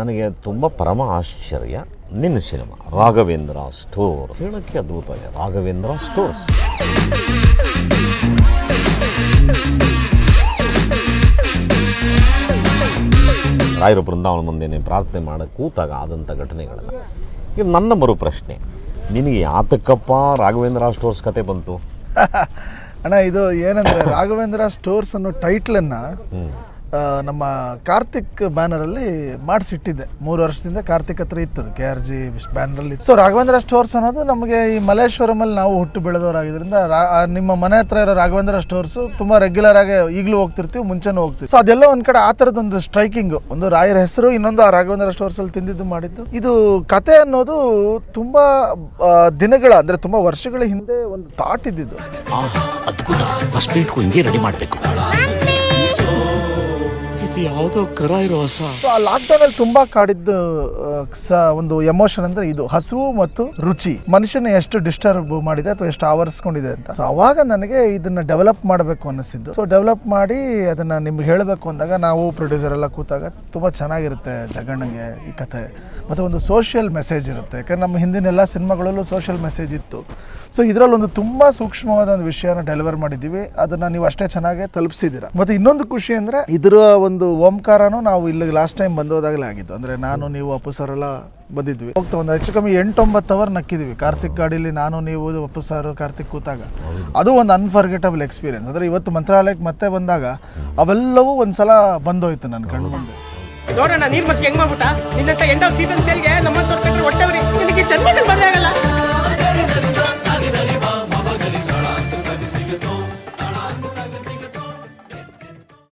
ನನಗೆ ತುಂಬ ಪರಮ ಆಶ್ಚರ್ಯ ನಿನ್ನ ಸಿನಿಮಾ ರಾಘವೇಂದ್ರ ಸ್ಟೋರ್ ಹೇಳೋಕ್ಕೆ ಅದ್ಭುತವಾಗಿದೆ. ರಾಘವೇಂದ್ರ ಸ್ಟೋರ್ಸ್ ರಾಯರ ಬೃಂದಾವನ ಮುಂದೆ ಪ್ರಾರ್ಥನೆ ಮಾಡೋಕ್ಕೆ ಕೂತಾಗ ಆದಂಥ ಘಟನೆಗಳನ್ನು. ಇದು ನನ್ನ ಮರು ಪ್ರಶ್ನೆ, ನಿನಗೆ ಯಾತಕ್ಕಪ್ಪ ರಾಘವೇಂದ್ರ ಸ್ಟೋರ್ಸ್ ಕತೆ ಬಂತು? ಅಣ್ಣ, ಇದು ಏನಂದರೆ ರಾಘವೇಂದ್ರ ಸ್ಟೋರ್ಸ್ ಅನ್ನೋ ಟೈಟ್ಲನ್ನು ನಮ್ಮ ಕಾರ್ತಿಕ್ ಬ್ಯಾನರಲ್ಲಿ ಮಾಡಿಸಿಟ್ಟಿದ್ದೆ. 3 ವರ್ಷದಿಂದ ಕಾರ್ತಿಕ್ ಹತ್ರ ಇತ್ತದು, KRG ಬ್ಯಾನರಲ್ಲಿ. ಸೊ ರಾಘವೇಂದ್ರ ಸ್ಟೋರ್ಸ್ ಅನ್ನೋದು ನಮಗೆ ಈ ಮಲ್ಲೇಶ್ವರಮಲ್ಲಿ ನಾವು ಹುಟ್ಟು ಬೆಳೆದವರಾಗಿದ್ದರಿಂದ ನಿಮ್ಮ ಮನೆ ಹತ್ರ ಇರೋ ರಾಘವೇಂದ್ರ ಸ್ಟೋರ್ಸು ತುಂಬ ರೆಗ್ಯುಲರ್ ಆಗಿ ಈಗಲೂ ಹೋಗ್ತಿರ್ತೀವಿ, ಮುಂಚೆನೂ ಹೋಗ್ತೀವಿ. ಸೊ ಅದೆಲ್ಲ ಒಂದು ಕಡೆ ಆ ಥರದೊಂದು ಸ್ಟ್ರೈಕಿಂಗು, ಒಂದು ರಾಯರ ಹೆಸರು, ಇನ್ನೊಂದು ಆ ರಾಘವೇಂದ್ರ ಸ್ಟೋರ್ಸಲ್ಲಿ ತಿಂದಿದ್ದು ಮಾಡಿದ್ದು. ಇದು ಕತೆ ಅನ್ನೋದು ತುಂಬ ದಿನಗಳ ಅಂದರೆ ತುಂಬ ವರ್ಷಗಳ ಹಿಂದೆ ಒಂದು ಥಾಟ್ ಇದ್ದಿದ್ದು. ಅದ್ಭುತ, ಫಸ್ಟ್ ನೈಟ್ಗೂ ಹಿಂಗೆ ರೆಡಿ ಮಾಡಬೇಕು. ಯಾವುದೋ ಕರ ಇರೋ ಹೊಸ. ಆ ಲಾಕ್ಡೌನಲ್ಲಿ ತುಂಬಾ ಕಾಡಿದ್ದು ಒಂದು ಎಮೋಷನ್ ಅಂದ್ರೆ ಇದು ಹಸಿವು ಮತ್ತು ರುಚಿ ಮನುಷ್ಯನ ಎಷ್ಟು ಡಿಸ್ಟರ್ಬ್ ಮಾಡಿದೆ ಅಥವಾ ಎಷ್ಟು ಆವರಿಸ್ಕೊಂಡಿದೆ ಅಂತ. ಸೊ ಅವಾಗ ನನಗೆ ಇದನ್ನ ಡೆವಲಪ್ ಮಾಡಬೇಕು ಅನ್ನಿಸಿದ್ದು. ಸೊ ಡೆವಲಪ್ ಮಾಡಿ ಅದನ್ನ ನಿಮ್ಗೆ ಹೇಳಬೇಕು ಅಂದಾಗ ನಾವು ಪ್ರೊಡ್ಯೂಸರ್ ಎಲ್ಲ ಕೂತಾಗ ತುಂಬಾ ಚೆನ್ನಾಗಿರುತ್ತೆ ಜಗಣ್ಣಂಗೆ ಈ ಕತೆ. ಮತ್ತು ಒಂದು ಸೋಷಿಯಲ್ ಮೆಸೇಜ್ ಇರುತ್ತೆ, ಯಾಕಂದ್ರೆ ನಮ್ಮ ಹಿಂದಿನ ಎಲ್ಲ ಸಿನಿಮಾಗಳಲ್ಲೂ ಸೋಷಿಯಲ್ ಮೆಸೇಜ್ ಇತ್ತು. ಸೊ ಇದರಲ್ಲಿ ಒಂದು ತುಂಬ ಸೂಕ್ಷ್ಮವಾದ ಒಂದು ವಿಷಯನ ಡೆಲಿವರ್ ಮಾಡಿದ್ದೀವಿ, ಅದನ್ನು ನೀವು ಅಷ್ಟೇ ಚೆನ್ನಾಗಿ ತಲುಪಿಸಿದ್ದೀರಾ. ಮತ್ತು ಇನ್ನೊಂದು ಖುಷಿ ಅಂದರೆ ಇದರ ಒಂದು ಓಂಕಾರನೂ ನಾವು ಇಲ್ಲಿ ಲಾಸ್ಟ್ ಟೈಮ್ ಬಂದೋದಾಗಲೇ ಆಗಿತ್ತು. ಅಂದರೆ ನಾನು, ನೀವು, ಅಪ್ಪು ಸರ್ ಎಲ್ಲ ಬಂದಿದ್ವಿ. ಹೋಗ್ತಾ ಒಂದು ಹೆಚ್ಚು ಕಮ್ಮಿ 8-9 ಅವರ್ ನಕ್ಕಿದ್ವಿ ಕಾರ್ತಿಕ್ ಗಾಡೀಲಿ, ನಾನು, ನೀವು, ಅಪ್ಪು ಸರ್, ಕಾರ್ತಿಕ್ ಕೂತಾಗ. ಅದು ಒಂದು ಅನ್ಫರ್ಗೆಟಬಲ್ ಎಕ್ಸ್ಪೀರಿಯನ್ಸ್. ಅಂದರೆ ಇವತ್ತು ಮಂತ್ರಾಲಯಕ್ಕೆ ಮತ್ತೆ ಬಂದಾಗ ಅವೆಲ್ಲವೂ ಒಂದ್ಸಲ ಬಂದೋಯ್ತು ನನ್ನ ಕಣ್ಣು ಮುಂದೆ. ನೋಡೋಣ ನೀರ್ ಮಸ್ಗೆ ಹೆಂಗ್ ಮಾಡ್ಬಿಟ್ಟ ನಿನ್ನಂತ ಎಂಡ್ ಆಫ್ ಸೀಸನ್ ಸೇಲ್ಗೆ ನಮ್ಮಂತವ್ರ ಕಂಡ್ರೆ ಹೊಟ್ಟೆವ್ರಿ ನಿನಗೆ ಜನ್ಮದಲ್ಲಿ ಮದುವೆ ಆಗಲ್ಲ.